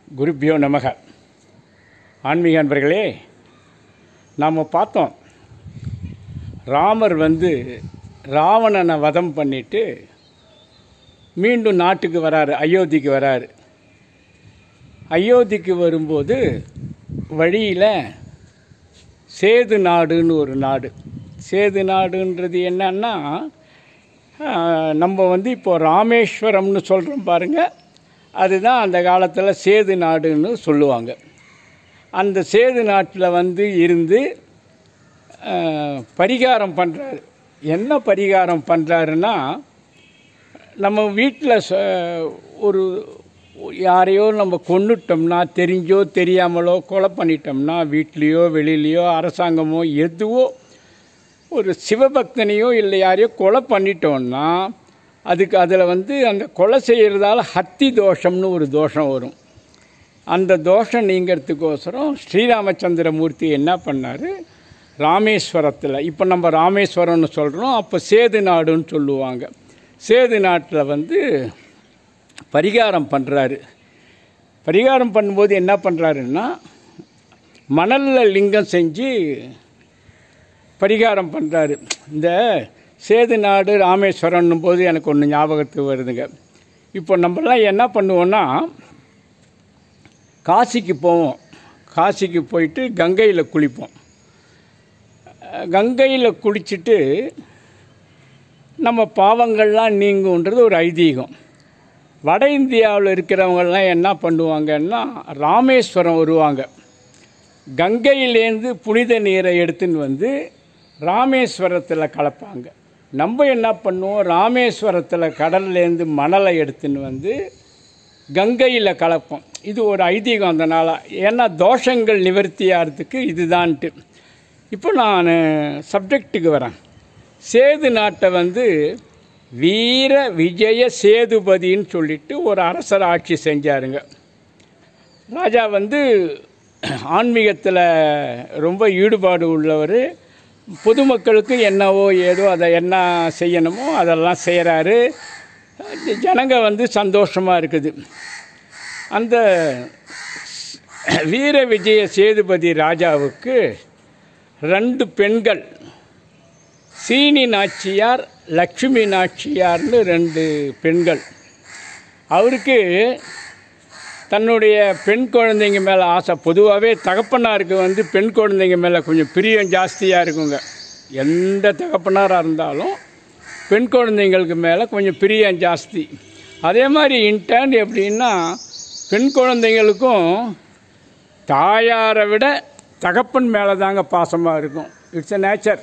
குருபியோ நமக. ஆன்மீக அன்பர்களே, நாம் பார்த்தோம், ராமர் ராவணனை வதம் பண்ணிட்டு மீண்டும் நாட்டுக்கு வராரு, அயோத்திக்கு வராரு. அயோத்திக்கு வரும்போது வழியில் சேது நாடுன்னு ஒரு நாடு. சேது நாடுன்றது என்னன்னா, நம்ம இப்போது ராமேஸ்வரம்னு சொல்கிறோம் பாருங்கள், அதுதான் அந்த காலத்தில் சேது நாடுன்னு சொல்லுவாங்க. அந்த சேது நாட்டில் இருந்து பரிகாரம் பண்ணுறாரு. என்ன பரிகாரம் பண்ணுறாருன்னா, நம்ம வீட்டில் ஒரு யாரையோ நம்ம கொன்னுட்டோம்னா, தெரிஞ்சோ தெரியாமலோ கொலை பண்ணிட்டோம்னா, வீட்லேயோ வெளியிலையோ அரசாங்கமோ எதுவோ ஒரு சிவபக்தனையோ இல்லை யாரையோ கொலை பண்ணிட்டோம்னா, அதுக்கு அதில் அந்த கொலை செய்கிறதால ஹத்தி தோஷம்னு ஒரு தோஷம் வரும். அந்த தோஷம் நீங்கிறதுக்கோசரம் ஸ்ரீராமச்சந்திரமூர்த்தி என்ன பண்ணார், ராமேஸ்வரத்தில், இப்போ நம்ம ராமேஸ்வரம்னு சொல்கிறோம், அப்போ சேது நாடுன்னு சொல்லுவாங்க, சேது நாட்டில் பரிகாரம் பண்ணுறாரு. பரிகாரம் பண்ணும்போது என்ன பண்ணுறாருன்னா, மணலில் லிங்கம் செஞ்சு பரிகாரம் பண்ணுறாரு. இந்த சேது நாடு ராமேஸ்வரன்னும் போது எனக்கு ஒன்று ஞாபகத்துக்கு வருதுங்க. இப்போ நம்மளாம் என்ன பண்ணுவோன்னா, காசிக்கு போவோம். காசிக்கு போயிட்டு கங்கையில் குளிப்போம். கங்கையில் குளிச்சுட்டு நம்ம பாவங்கள்லாம் நீங்குன்றது ஒரு ஐதீகம். வட இந்தியாவில் இருக்கிறவங்கெல்லாம் என்ன பண்ணுவாங்கன்னா, ராமேஸ்வரம் வருவாங்க. கங்கையிலேருந்து புனித நீரை எடுத்துன்னு ராமேஸ்வரத்தில் கலப்பாங்க. நம்ம என்ன பண்ணுவோம், ராமேஸ்வரத்தில் கடல்லேருந்து மணலை எடுத்துன்னு கங்கையில் கலப்போம். இது ஒரு ஐதீகம். அதனால் ஏன்னா தோஷங்கள் நிவர்த்தி ஆகிறதுக்கு இதுதான்ட்டு. இப்போ நான் சப்ஜெக்டுக்கு வரேன். சேது நாட்டை வீர விஜய சேதுபதின்னு சொல்லிட்டு ஒரு அரசர் ஆட்சி செஞ்சாருங்க. ராஜா ஆன்மீகத்தில் ரொம்ப ஈடுபாடு உள்ளவர். பொதுமக்களுக்கு என்னவோ ஏதோ அதை என்ன செய்யணுமோ அதெல்லாம் செய்கிறாரு. ஜனங்க சந்தோஷமாக இருக்குது. அந்த வீர விஜய சேதுபதி ராஜாவுக்கு 2 பெண்கள், சீனி நாச்சியார், லக்ஷ்மி நாச்சியார்னு 2 பெண்கள். அவருக்கு தன்னுடைய பெண் குழந்தைங்க மேலே ஆசை. பொதுவாகவே தகப்பனாருக்கு பெண் குழந்தைங்க மேலே கொஞ்சம் பிரியம் ஜாஸ்தியாக இருக்குங்க. எந்த தகப்பனாராக இருந்தாலும் பெண் குழந்தைங்களுக்கு மேலே கொஞ்சம் பிரியம் ஜாஸ்தி. அதே மாதிரி இன்டர்ன் எப்படின்னா, பெண் குழந்தைங்களுக்கும் தாயாரை விட தகப்பன் மேலே தாங்க பாசமாக இருக்கும். It's a nature.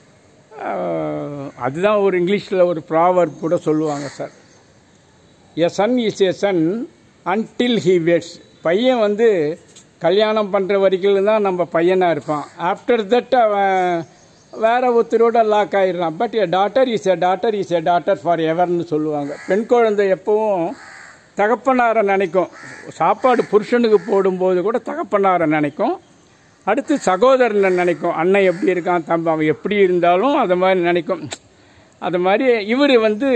அதுதான் ஒரு இங்கிலீஷில் ஒரு ப்ராவர்ப் கூட சொல்லுவாங்க sir. A son is a son until he weds. பையன் கல்யாணம் பண்ணுற வரைக்கும் தான் நம்ம பையனாக இருப்பான். ஆஃப்டர் தட் அவன் வேறு ஒருத்தரோட லாக் ஆகிடுறான். But a daughter is a daughter is a daughter for எவர்னு சொல்லுவாங்க. பெண் குழந்தை எப்பவும் தகப்பனாரை நினைக்கும். சாப்பாடு புருஷனுக்கு போடும்போது கூட தகப்பனாரை நினைக்கும். அடுத்து சகோதரனை நினைக்கும். அண்ணன் எப்படி இருக்கான், தம்பி அவன் எப்படி இருந்தாலும் அதை மாதிரி நினைக்கும். அது மாதிரி இவர்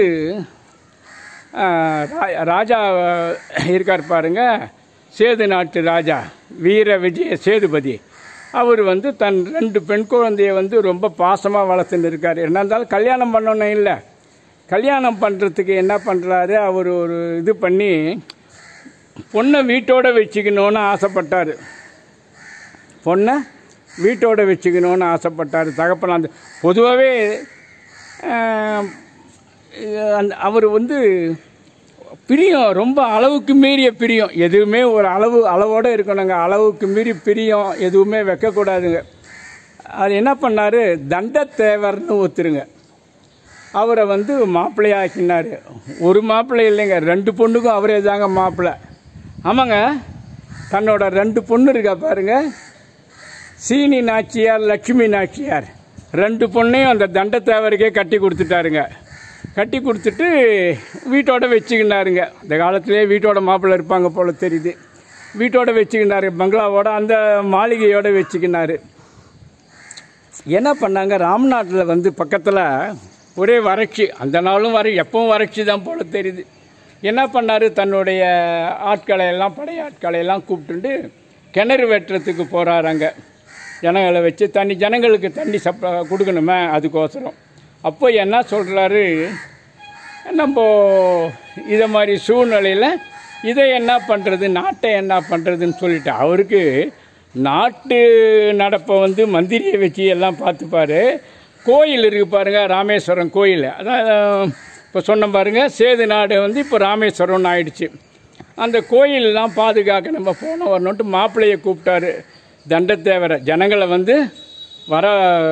ராஜா இருக்கார் பாருங்க, சேது நாட்டு ராஜா வீர விஜய சேதுபதி. அவர் தன் 2 பெண் குழந்தைய ரொம்ப பாசமாக வளர்த்துன்னு இருக்கார். என்ன இருந்தாலும் கல்யாணம் பண்ணணும் இல்லை, கல்யாணம் பண்ணுறதுக்கு என்ன பண்ணுறாரு, அவர் ஒரு இது பண்ணி பொண்ணை வீட்டோடு வச்சுக்கணுன்னு ஆசைப்பட்டார். பொண்ணை வீட்டோடு வச்சுக்கணுன்னு ஆசைப்பட்டார் தகப்பன். பொதுவாகவே அவர் பிரியம் ரொம்ப அளவுக்கு மீறிய பிரியம். எதுவுமே ஒரு அளவோடு இருக்கணுங்க. அளவுக்கு மீறி பிரியம் எதுவுமே வைக்கக்கூடாதுங்க. அது என்ன பண்ணார், தண்டத்தேவர்னு ஒத்துருங்க, அவரை மாப்பிள்ளையாக்கினார். ஒரு மாப்பிள்ளை இல்லைங்க, 2 பொண்ணுக்கும் அவரே தாங்க மாப்பிள்ளை. ஆமாங்க, தன்னோட 2 பொண்ணு இருக்கா பாருங்க, சீனி நாச்சியார், லக்ஷ்மி நாச்சியார், 2 பொண்ணையும் அந்த தண்டத்தேவருக்கே கட்டி கொடுத்துட்டாருங்க. கட்டி கொடுத்துட்டு வீட்டோட வச்சுக்கினாருங்க. அந்த காலத்திலே வீட்டோட மாப்பிள்ளை இருப்பாங்க போல தெரியுது. வீட்டோட வச்சுக்கினாரு, பங்களாவோட அந்த மாளிகையோடு வச்சுக்கினாரு. என்ன பண்ணாங்க, ராம்நாட்டில் பக்கத்தில் ஒரே வறட்சி. அந்த நாளும் எப்பவும் வறட்சி தான் போல தெரியுது. என்ன பண்ணார், தன்னுடைய ஆட்களை எல்லாம் படையாட்களை எல்லாம் கூப்பிட்டுண்டு கிணறு வெட்டுறதுக்கு போகிறார். அங்கே ஜனங்களை வச்சு ஜனங்களுக்கு தண்ணி கொடுக்கணுமே, அதுக்கோசரம். அப்போ என்ன சொல்கிறாரு, நம்ம இதை மாதிரி சூழ்நிலையில் இதை என்ன பண்ணுறது, நாட்டை என்ன பண்ணுறதுன்னு சொல்லிட்டு அவருக்கு நாட்டு நடப்பை மந்திரியை வச்சு எல்லாம் பார்த்துப்பார். கோயில் இருக்குது பாருங்கள், ராமேஸ்வரம் கோயில். அதான் இப்போ சொன்ன பாருங்கள், சேது நாடு இப்போ ராமேஸ்வரம்னு ஆயிடுச்சு. அந்த கோயிலெலாம் பாதுகாக்க நம்ம போன வரணுன்ட்டு மாப்பிள்ளையை கூப்பிட்டாரு தண்டத்தேவரை. ஜனங்களை வர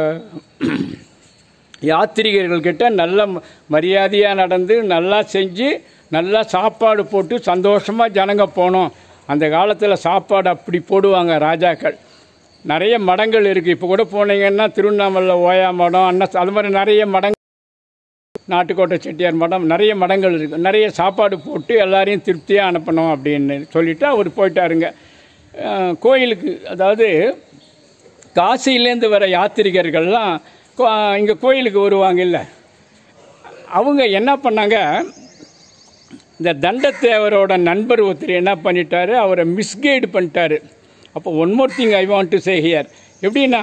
யாத்திரிகர்கள்கிட்ட நல்ல மரியாதையாக நடந்து நல்லா செஞ்சு நல்லா சாப்பாடு போட்டு சந்தோஷமாக ஜனங்க போனோம். அந்த காலத்தில் சாப்பாடு அப்படி போடுவாங்க ராஜாக்கள். நிறைய மடங்கள் இருக்குது. இப்போ கூட போனீங்கன்னா திருவண்ணாமலை ஓயா மடம், அது மாதிரி நிறைய மடங்கள், நாட்டுக்கோட்டை செட்டியார் மடம், நிறைய மடங்கள் இருக்குது. நிறைய சாப்பாடு போட்டு எல்லாரையும் திருப்தியாக அனுப்பணும் அப்படின்னு சொல்லிவிட்டு அவர் போயிட்டாருங்க கோயிலுக்கு. அதாவது காசியிலேருந்து வர யாத்திரிகர்கள்லாம் இங்கே கோயிலுக்கு வருவாங்க இல்லை, அவங்க என்ன பண்ணாங்க, இந்த தண்டத்தேவரோட நண்பர் ஒருத்தர் என்ன பண்ணிட்டாரு, அவரை மிஸ்கைடு பண்ணிட்டாரு. அப்போ one more thing I want to say here. எப்படின்னா,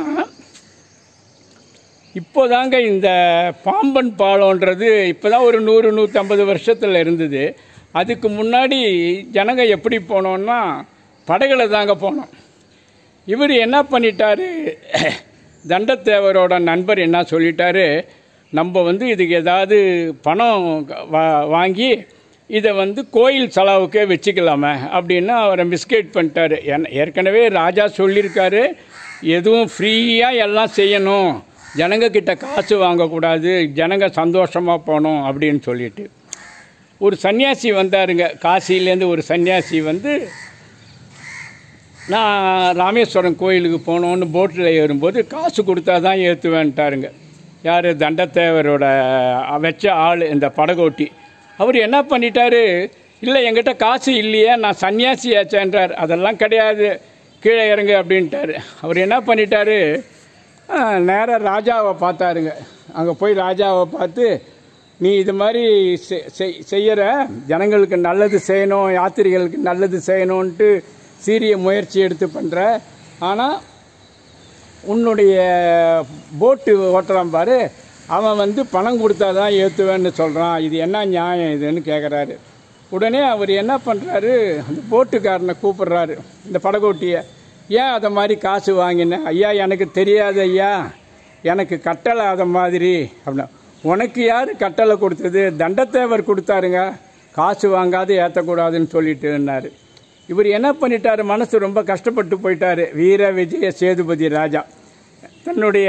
இப்போதாங்க இந்த பாம்பன் பாலம்ன்றது இப்போ தான் ஒரு 100-150 வருஷத்தில் இருந்தது. அதுக்கு முன்னாடி ஜனங்க எப்படி போனோன்னா படகுல தாங்க போனோம். இவர் என்ன பண்ணிட்டாரு, தண்டத்தேவரோட நண்பர் என்ன சொல்லிட்டாரு, நம்ம இதுக்கு ஏதாவது பணம் வாங்கி இதை கோயில் செலவுக்கே வச்சுக்கலாமே அப்படின்னு அவரை மிஸ்கைட் பண்ணிட்டாரு. ஏற்கனவே ராஜா சொல்லியிருக்காரு, எதுவும் ஃப்ரீயாக எல்லாம் செய்யணும், ஜனங்கக்கிட்ட காசு வாங்கக்கூடாது, ஜனங்க சந்தோஷமாக போகணும் அப்படின்னு சொல்லிட்டு. ஒரு சன்னியாசி வந்தாருங்க காசிலேருந்து. ஒரு சன்னியாசி நான் ராமேஸ்வரம் கோயிலுக்கு போனோன்னு போட்டில் ஏறும்போது காசு கொடுத்தா தான் ஏற்றுவேன்ட்டாருங்க. யார், தண்டத்தேவரோட வச்ச ஆள், இந்த படகோட்டி. அவர் என்ன பண்ணிட்டாரு, இல்லை என்கிட்ட காசு இல்லையே, நான் சன்னியாசியாச்சேன்றார். அதெல்லாம் கிடையாது, கீழே இறங்கு அப்படின்ட்டார். அவர் என்ன பண்ணிட்டாரு, நேராக ராஜாவை பார்த்தாருங்க. அங்கே போய் ராஜாவை பார்த்து, நீ இது மாதிரி செய்கிற, ஜனங்களுக்கு நல்லது செய்யணும், யாத்திரிகளுக்கு நல்லது செய்யணுன்ட்டு சீரிய முயற்சி எடுத்து பண்ணுற, ஆனால் உன்னுடைய போட்டு ஓட்டுறான் பாரு, அவன் பணம் கொடுத்தா தான் ஏற்றுவேன்னு சொல்கிறான், இது என்ன நியாயம் இதுன்னு கேட்குறாரு. உடனே அவர் என்ன பண்ணுறாரு, அந்த போட்டுக்காரனை கூப்பிட்றாரு, இந்த படகோட்டியை. ஏன் அதை மாதிரி காசு வாங்கினேன்? ஐயா எனக்கு தெரியாது ஐயா, எனக்கு கட்டளை அதை மாதிரி அப்படின்னா. உனக்கு யார் கட்டளை கொடுத்தது? தண்டத்தேவர் கொடுத்தாருங்க, காசு வாங்காது ஏற்றக்கூடாதுன்னு சொல்லிட்டுன்னாரு. இவர் என்ன பண்ணிட்டார், மனசு ரொம்ப கஷ்டப்பட்டு போயிட்டார். வீர விஜய சேதுபதி ராஜா தன்னுடைய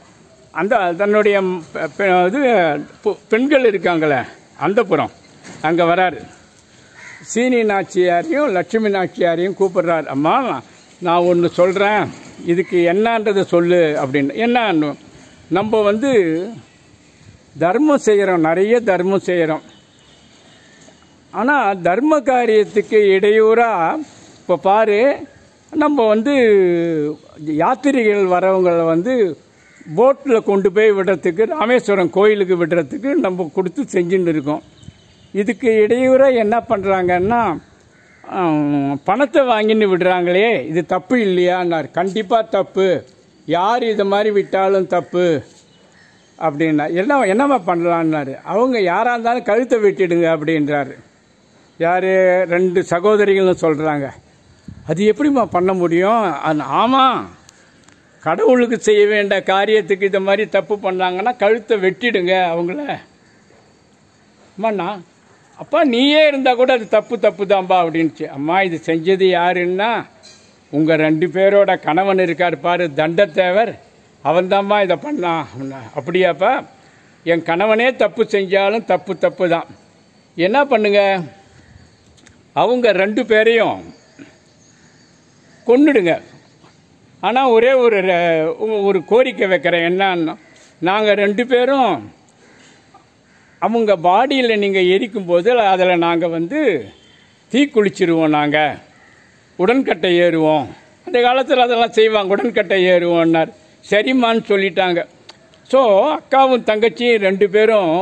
இது பெண்கள் இருக்காங்களே அந்தப்புறம், அங்கே வராரு. சீனி நாச்சியாரையும் லட்சுமி நாச்சியாரையும் கூப்பிட்றாரு. அம்மா, நான் ஒன்று சொல்கிறேன், இதுக்கு என்னன்றதை சொல்லு அப்படின்னு. என்ன, நம்ம தர்மம் செய்கிறோம், நிறைய தர்மம் செய்கிறோம். ஆனால் தர்ம காரியத்துக்கு இடையூறாக இப்போ பாரு, நம்ம யாத்திரிகள் வரவங்களை போட்டில் கொண்டு போய் விடுறதுக்கு, ராமேஸ்வரம் கோயிலுக்கு விடுறதுக்கு நம்ம கொடுத்து செஞ்சுன்னு இருக்கோம். இதுக்கு இடையூறாக என்ன பண்ணுறாங்கன்னா, பணத்தை வாங்கின்னு விடுறாங்களே, இது தப்பு இல்லையான்னார். கண்டிப்பாக தப்பு, யார் இதை மாதிரி விட்டாலும் தப்பு அப்படின்னா. என்னம்மா பண்ணலான்னாரு. அவங்க யாராக இருந்தாலும் கழுத்தை வெட்டிடுங்க அப்படின்றாரு. யார், 2 சகோதரிகள்னு சொல்கிறாங்க. அது எப்படிம்மா பண்ண முடியும்? ஆமாம், கடவுளுக்கு செய்ய வேண்டிய காரியத்துக்கு இந்த மாதிரி தப்பு பண்ணாங்கன்னா கழுத்தை வெட்டிடுங்க அவங்கள. அம்மாண்ணா, அப்பா நீயே இருந்தால் கூட அது தப்பு தான்பா அப்படின்ச்சு. அம்மா, இது செஞ்சது யாருன்னா உங்கள் 2 பேரோட கணவன் இருக்கார் பாரு, தண்டத்தேவர், அவன்தாம்மா இதை பண்ணான். அப்படியாப்பா, என் கணவனே தப்பு செஞ்சாலும் தப்பு தான். என்ன பண்ணுங்க, அவங்க 2 பேரையும் கொன்னுடுங்க. ஆனால் ஒரே ஒரு கோரிக்கை வைக்கிறேன். என்னன்னா, நாங்கள் 2 பேரும் அவங்க பாடியில் நீங்கள் எரிக்கும்போது அதில் நாங்கள் தீக்குளிச்சிருவோம், நாங்கள் உடன்கட்டை ஏறுவோம். அந்த காலத்தில் அதெல்லாம் செய்வாங்க, உடன்கட்டை ஏறுவோன்னார். சரிம்மான்னு சொல்லிட்டாங்க. ஸோ அக்காவும் தங்கச்சியும் 2 பேரும்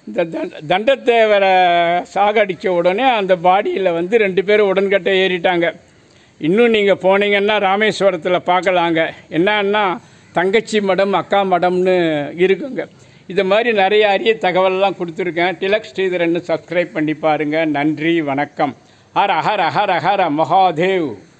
இந்த தண்டத்தேவரை சாகடித்த உடனே அந்த பாடியில் வந்து 2 பேரும் உடன்கட்டை ஏறிட்டாங்க. இன்னும் நீங்கள் போனீங்கன்னா ராமேஸ்வரத்தில் பார்க்கலாங்க. என்னன்னா தங்கச்சி மடம் அக்கா மடம்னு இருக்குங்க. இது மாதிரி நிறைய அரிய தகவல்லாம் கொடுத்துருக்கேன். திலக் ஸ்ரீதரன் சப்ஸ்கிரைப் பண்ணி பாருங்கள். நன்றி, வணக்கம். ஹர ஹர ஹர ஹர மகாதேவ்.